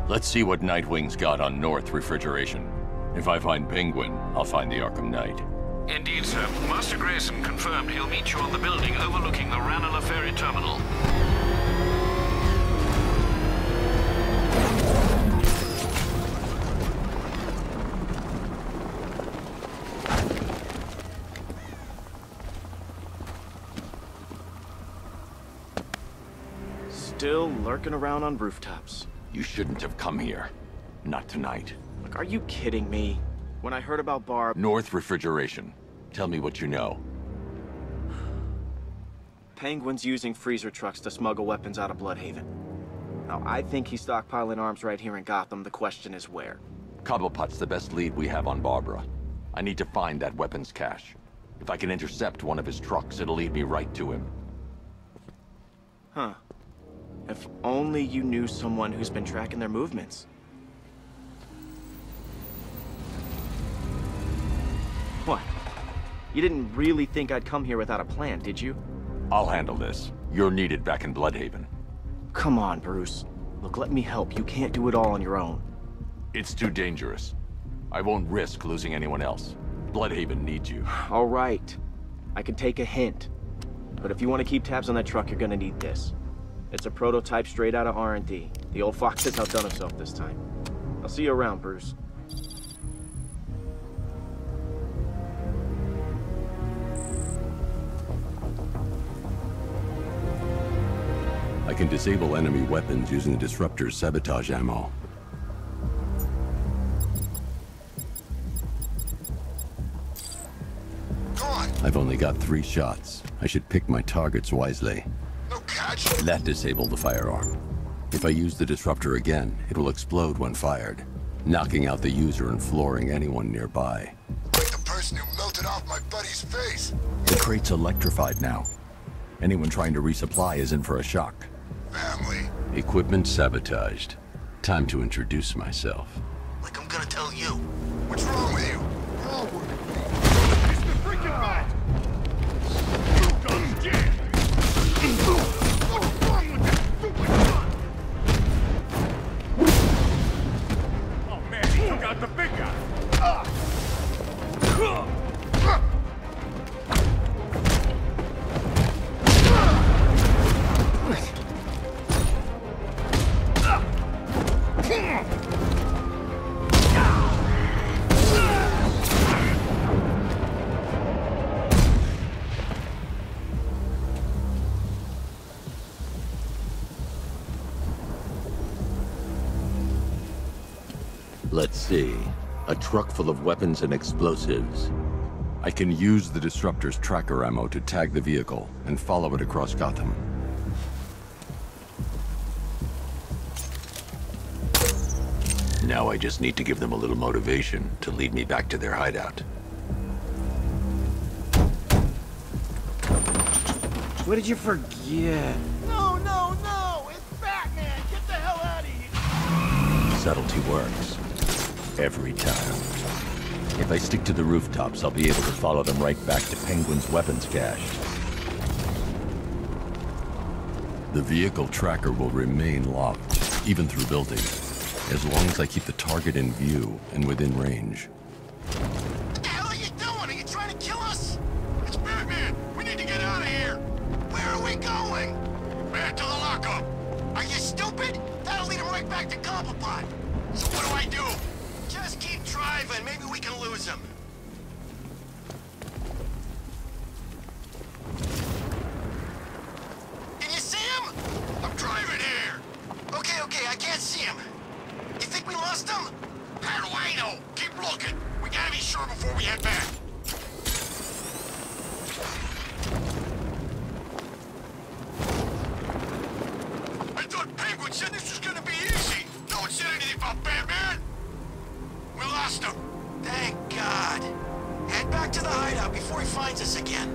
Let's see what Nightwing's got on North Refrigeration. If I find Penguin, I'll find the Arkham Knight. Indeed, sir. Master Grayson confirmed he'll meet you on the building overlooking the Ranelagh Ferry Terminal. Still lurking around on rooftops. You shouldn't have come here. Not tonight. Look, are you kidding me? When I heard about Barb... North Refrigeration. Tell me what you know. Penguin's using freezer trucks to smuggle weapons out of Bloodhaven. Now, I think he's stockpiling arms right here in Gotham. The question is where. Cobblepot's the best lead we have on Barbara. I need to find that weapons cache. If I can intercept one of his trucks, it'll lead me right to him. Huh. If only you knew someone who's been tracking their movements. What? You didn't really think I'd come here without a plan, did you? I'll handle this. You're needed back in Bloodhaven. Come on, Bruce. Look, let me help. You can't do it all on your own. It's too dangerous. I won't risk losing anyone else. Bloodhaven needs you. All right. I can take a hint. But if you want to keep tabs on that truck, you're gonna need this. It's a prototype straight out of R&D. The old fox has outdone himself this time. I'll see you around, Bruce. I can disable enemy weapons using the disruptor's sabotage ammo. Go on. I've only got 3 shots. I should pick my targets wisely. No catch. That disabled the firearm. If I use the disruptor again, it will explode when fired, knocking out the user and flooring anyone nearby. Like the person who melted off my buddy's face. The crate's electrified now. Anyone trying to resupply is in for a shock. Family. Equipment sabotaged. Time to introduce myself. Like I'm gonna tell you. What's wrong with you? It's the freaking bat! Guns jammed! What's wrong with that stupid gun? Oh man, he took out the big guy! Let's see. A truck full of weapons and explosives. I can use the disruptor's tracker ammo to tag the vehicle and follow it across Gotham. Now I just need to give them a little motivation to lead me back to their hideout. What did you forget? No, no, no! It's Batman! Get the hell out of here! Subtlety works. Every time. If I stick to the rooftops, I'll be able to follow them right back to Penguin's weapons cache. The vehicle tracker will remain locked, even through buildings, as long as I keep the target in view and within range. What the hell are you doing? Are you trying to kill us? It's Batman. We need to get out of here. Where are we going? Back to the lockup. Are you stupid? That'll lead him right back to Cobblepot. So what do I do? Just keep driving. Maybe we can lose him. Can you see him? I'm driving here. Okay, I can't see him. You think we lost him? How do I know? Keep looking. We gotta be sure before we head back. I thought Penguin said this was gonna be easy. No one said anything about Batman. We lost him. Thank God. Head back to the hideout before he finds us again.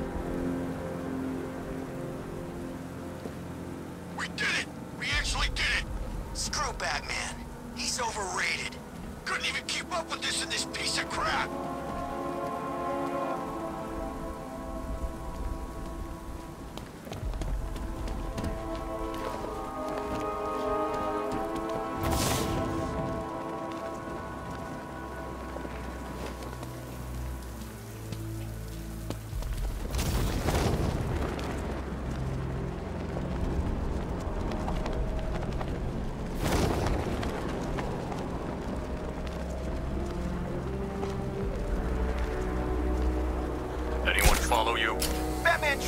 We did it! We actually did it! Screw Batman. He's overrated. Couldn't even keep up with this in this piece of crap.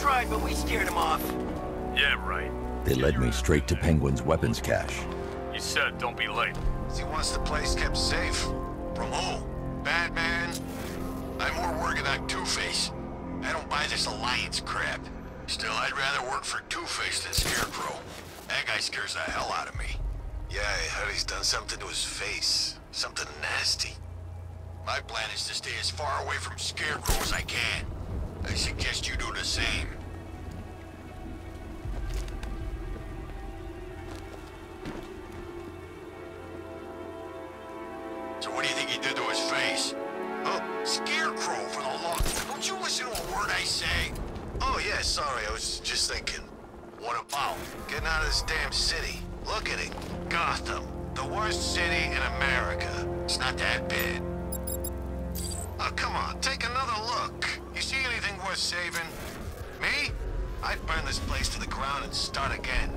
tried, but we scared him off. Yeah, right. They led me straight to Penguin's weapons cache. You said don't be late. He wants the place kept safe. From who? Batman? I'm more working on Two-Face. I don't buy this alliance crap. Still, I'd rather work for Two-Face than Scarecrow. That guy scares the hell out of me. Yeah, I heard he's done something to his face. Something nasty. My plan is to stay as far away from Scarecrow as I can. I suggest you do the same. So what do you think he did to his face? Oh, Scarecrow for the law. Don't you listen to a word I say? Oh yeah, sorry, I was just thinking. What about getting out of this damn city? Look at it. Gotham. The worst city in America. It's not that bad. Oh, come on, take another look. You see anything worth saving? Me? I'd burn this place to the ground and start again.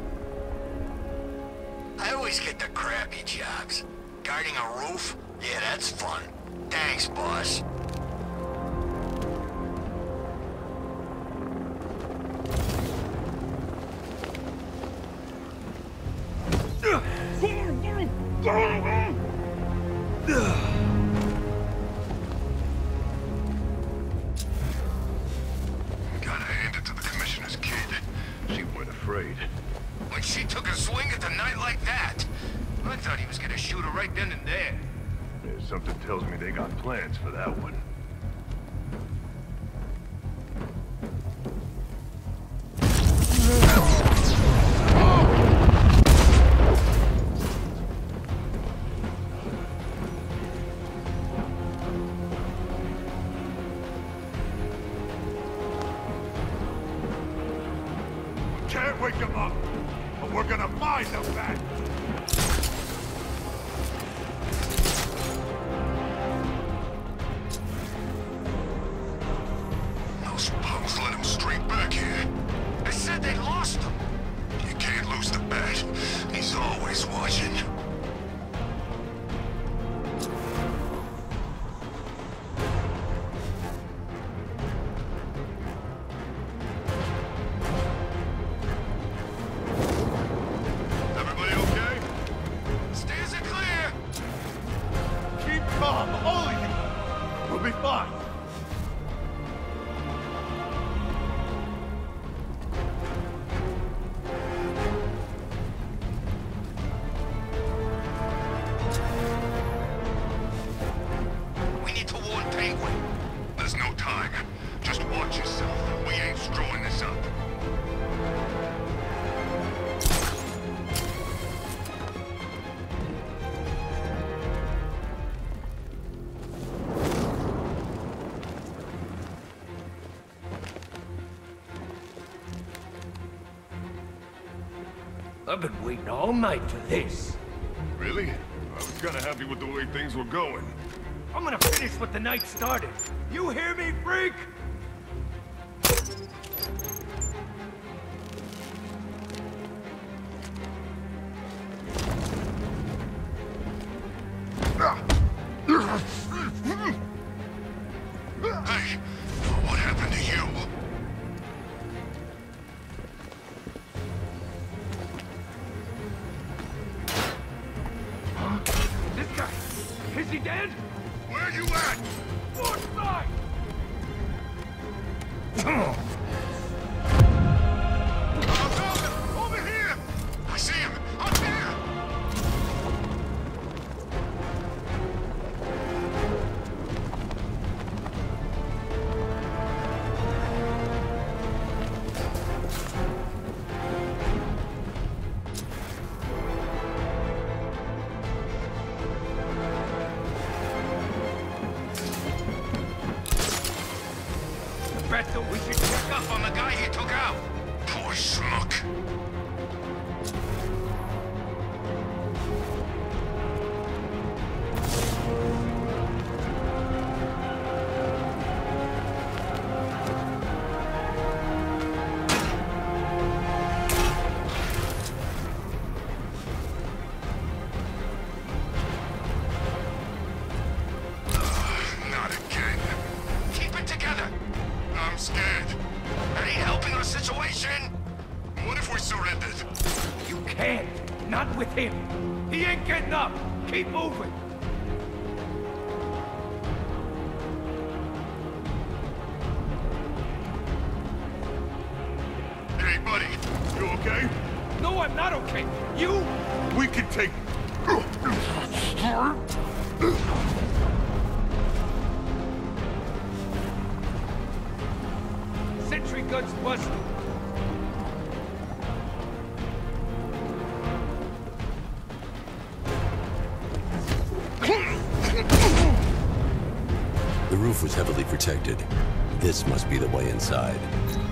I always get the crappy jobs. Guarding a roof? Yeah, that's fun. Thanks, boss. Gotta hand it to the commissioner's kid. She weren't afraid. When she took a swing at the night like that, I thought he was gonna shoot her right then and there. Yeah, something tells me they got plans for that one. Can't wake them up, but we're gonna find them back. Those punks let him straight back here. They said they lost him. You can't lose the bat. He's always watching. Everybody okay? Stairs are clear. Keep calm, all of you. We'll be fine. We need to warn Penguin. There's no time. Just watch yourself. We ain't screwing this up. I've been waiting all night for this. Really? I was kinda happy with the way things were going. I'm gonna finish what the night started. You hear me, freak? Hey, what happened to you? This guy, is he dead? Where you at? North side! Over here! I see him! Up there! Presto, we should check with him. He ain't getting up. Keep moving. Hey, buddy. You okay? No, I'm not okay. You? We can take... Sentry gun's busted. The roof was heavily protected. This must be the way inside.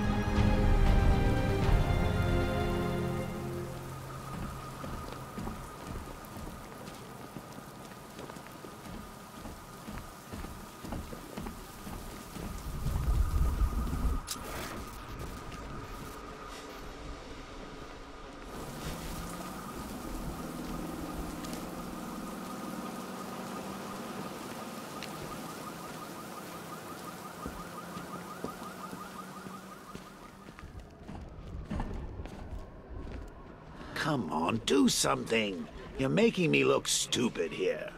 Come on, do something. You're making me look stupid here.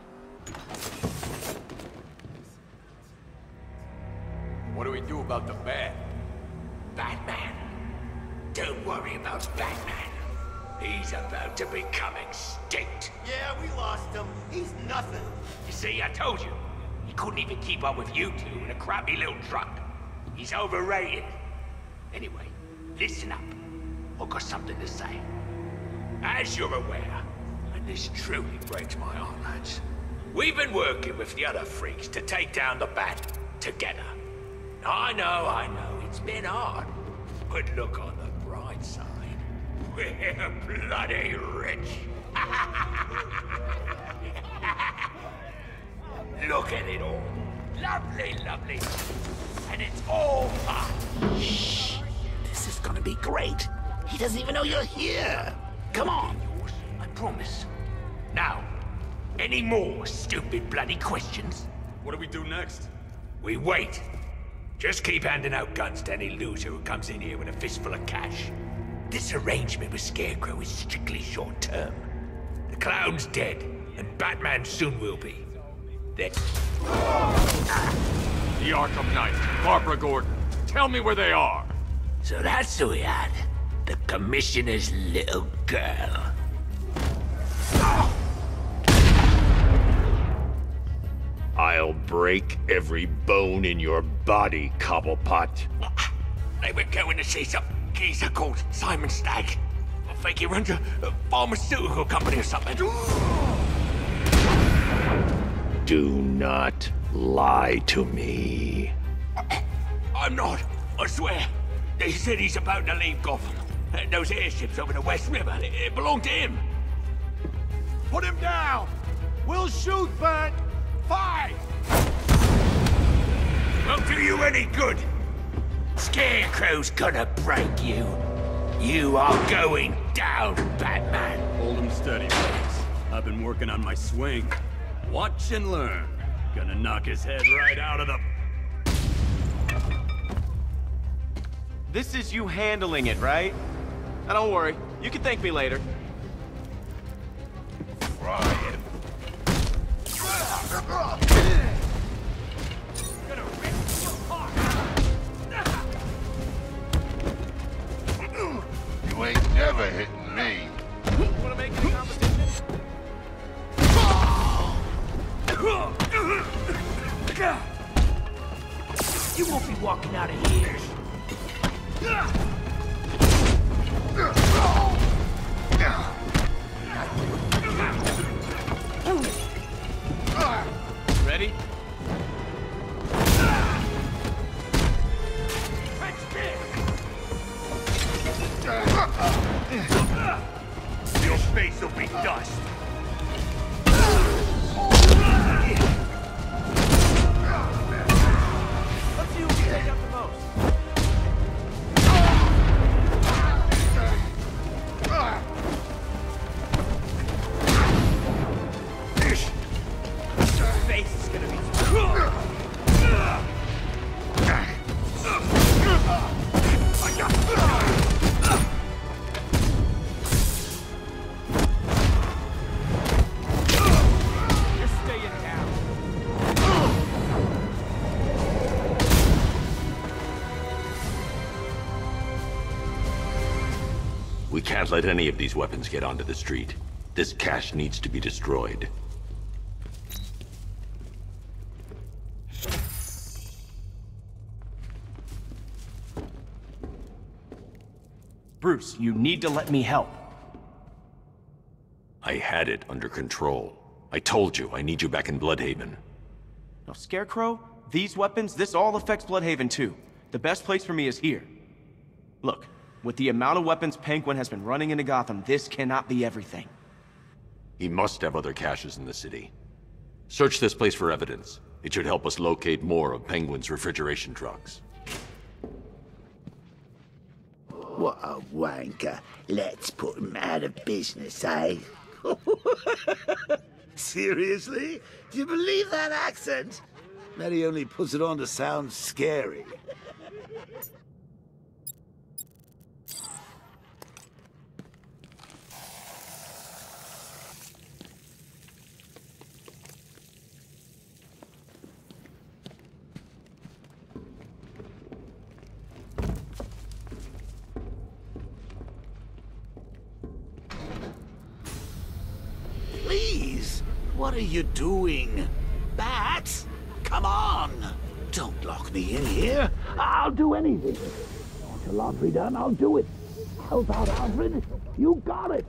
What do we do about the bat? Batman? Don't worry about Batman. He's about to become extinct. Yeah, we lost him. He's nothing. You see, I told you. He couldn't even keep up with you two in a crappy little truck. He's overrated. Anyway, listen up. I've got something to say. As you're aware, and this truly breaks my heart, lads, we've been working with the other freaks to take down the Bat together. I know, it's been hard. But look on the bright side. We're bloody rich. Look at it all. Lovely, lovely. And it's all mine. Shh. This is gonna be great. He doesn't even know you're here. Come on. Yours, I promise. Now, any more stupid bloody questions? What do we do next? We wait. Just keep handing out guns to any loser who comes in here with a fistful of cash. This arrangement with Scarecrow is strictly short-term. The Clown's dead, and Batman soon will be. Then... The Arkham Knight, Barbara Gordon. Tell me where they are. So that's who we had. The Commissioner's little girl. I'll break every bone in your body, Cobblepot. They were going to see some geezer called Simon Stagg. I think he runs a pharmaceutical company or something. Do not lie to me. I'm not, I swear. They said he's about to leave Gotham. Those airships over the West River, it belonged to him. Put him down. We'll shoot, Bert. Fight! Won't do you any good. Scarecrow's gonna break you. You are going down, Batman. Hold him steady, boys. I've been working on my swing. Watch and learn. Gonna knock his head right out of the... This is you handling it, right? Now don't worry. You can thank me later. Ryan. You ain't never hitting me. Wanna make it a competition? You won't be walking out of here. Ready? Your face will be dust. Let's see who can take out the most. can't let any of these weapons get onto the street. This cache needs to be destroyed. Bruce, you need to let me help. I had it under control. I told you, I need you back in Bloodhaven. Now, Scarecrow, these weapons, this all affects Bloodhaven too. The best place for me is here. Look, with the amount of weapons Penguin has been running into Gotham, this cannot be everything. He must have other caches in the city. Search this place for evidence. It should help us locate more of Penguin's refrigeration trucks. What a wanker. Let's put him out of business, eh? Seriously? Do you believe that accent? That he only puts it on to sound scary. Please, what are you doing? Bats? Come on! Don't lock me in here. I'll do anything. Want your laundry done? I'll do it. Help out, Alfred. You got it.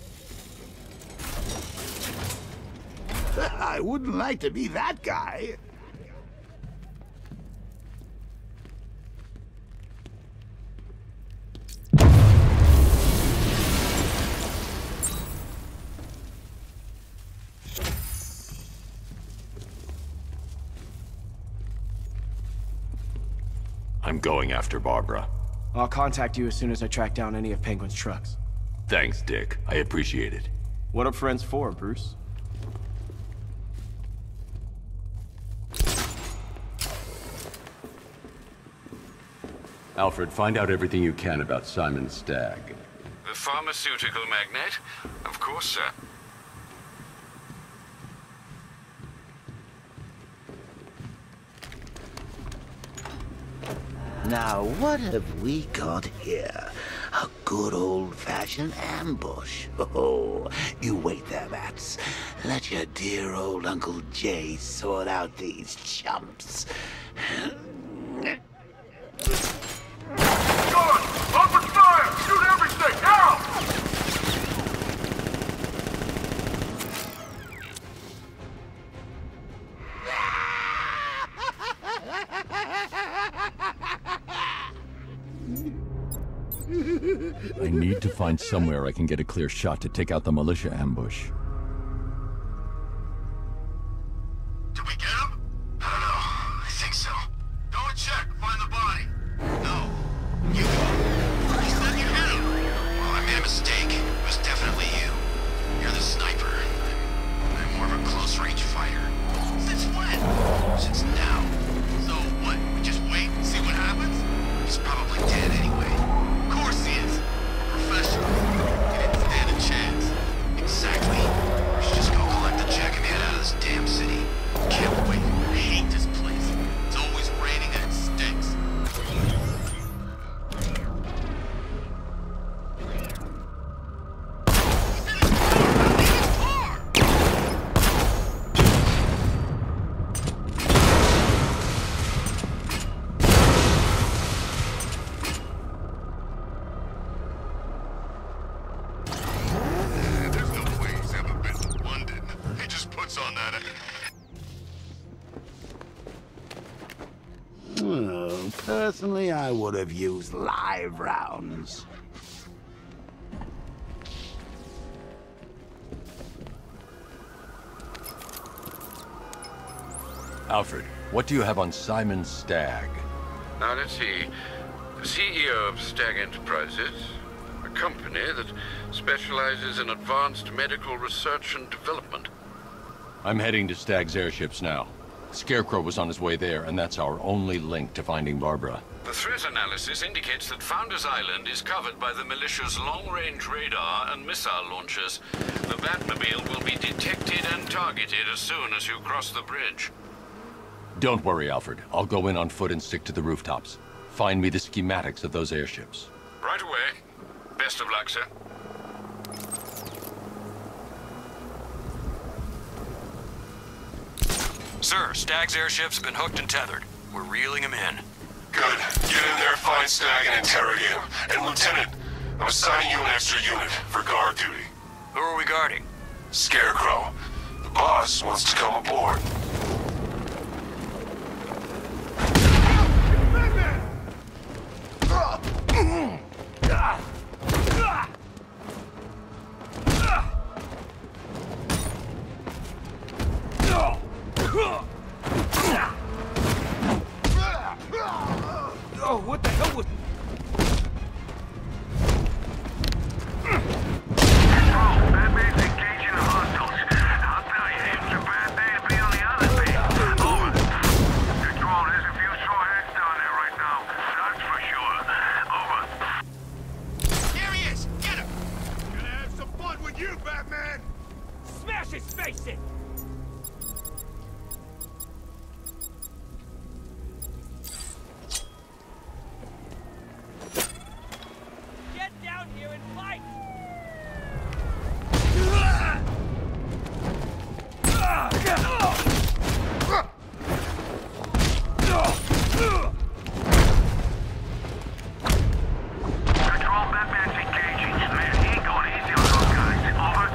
I wouldn't like to be that guy. I'm going after Barbara. I'll contact you as soon as I track down any of Penguin's trucks. Thanks, Dick. I appreciate it. What are friends for, Bruce? Alfred, find out everything you can about Simon Stagg. The pharmaceutical magnate? Of course, sir. Now, what have we got here? A good old-fashioned ambush. Oh, you wait there, Bats. Let your dear old Uncle Jay sort out these chumps. Gun! Open fire! Shoot everything! Now! I need to find somewhere I can get a clear shot to take out the militia ambush. Did we get him? I don't know. I think so. Go and check. Find the body. No. You. You said you hit him. Well, I made a mistake. It was definitely you. You're the sniper. I'm more of a close-range fighter. Since when? Since now. So what? We just wait and see what happens? He's probably dead anyway. Of course he is. Professional. He didn't stand a chance. Exactly. We should just go collect the check and head out of this damn city. Can't wait. I hate this place. It's always raining and it stinks. There's no way he's ever been to London. He just puts on that. Well, personally, I would have used live rounds. Alfred, what do you have on Simon Stagg? Now, let's see. The CEO of Stagg Enterprises, a company that specializes in advanced medical research and development. I'm heading to Stagg's airships now. Scarecrow was on his way there, and that's our only link to finding Barbara. The threat analysis indicates that Founders Island is covered by the militia's long-range radar and missile launchers. The Batmobile will be detected and targeted as soon as you cross the bridge. Don't worry, Alfred. I'll go in on foot and stick to the rooftops. Find me the schematics of those airships. Right away. Best of luck, sir. Sir, Stag's airships have been hooked and tethered. We're reeling him in. Good. Get in there, find Stag, and interrogate him. And Lieutenant, I'm assigning you an extra unit for guard duty. Who are we guarding? Scarecrow. The boss wants to come aboard. Oh, what the hell was... Batman's engaging the hostiles. I'll tell you, it's a bad day to be on the other team. Over. Control, there's a few sore heads down there right now. That's for sure. Over. There he is! Get him! Gonna have some fun with you, Batman! Smash his face in! Get down here and fight! Control, Batman's engaging. Man, he ain't going easy on those guys. Over.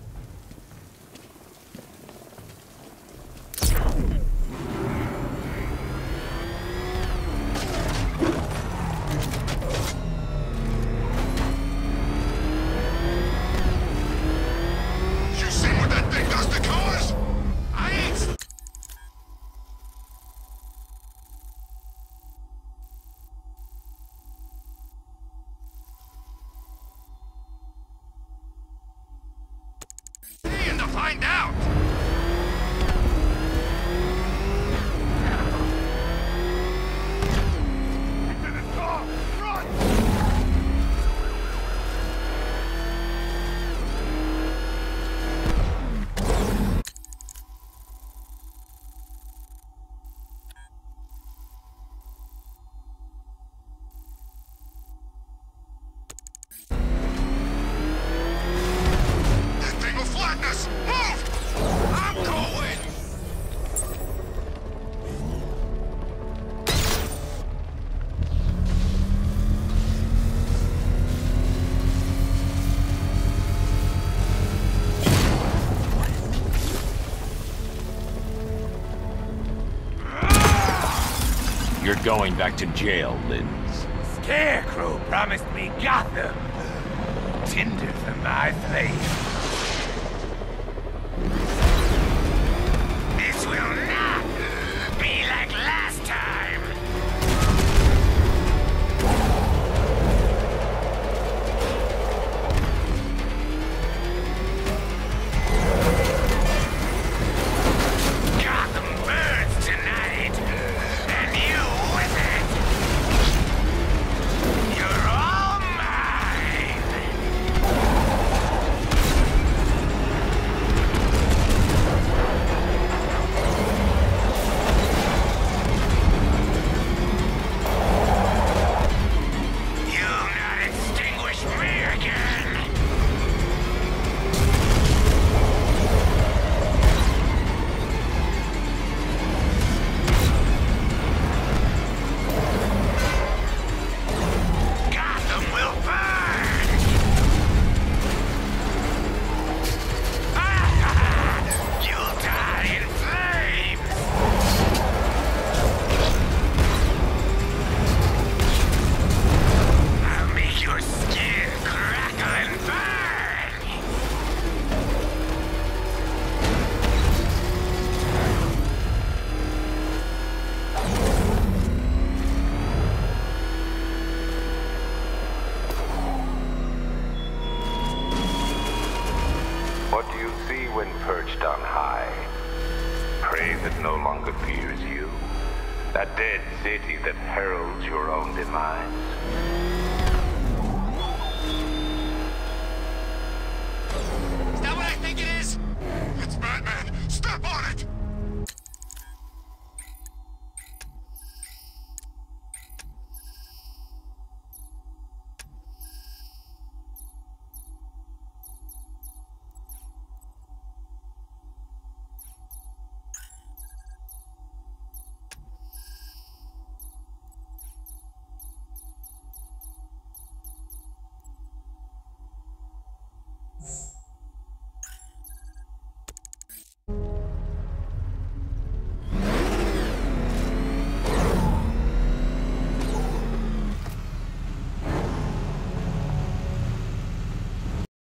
You see what that thing does to cars? I ain't... Seeing to find out! Into the car! Run! That thing will flatten us! Move! I'm going! You're going back to jail, Linz. Scarecrow promised me Gotham. Tinder for my flame. This will not be like last time. Gotham burns tonight, and you with it. You're all mine. You'll not extinguish me again. Gotham will burn! You'll die in flames! I'll make your skin crackle and burn! What do you see when perched on high? Prey that no longer fears you. A dead city that heralds your own demise.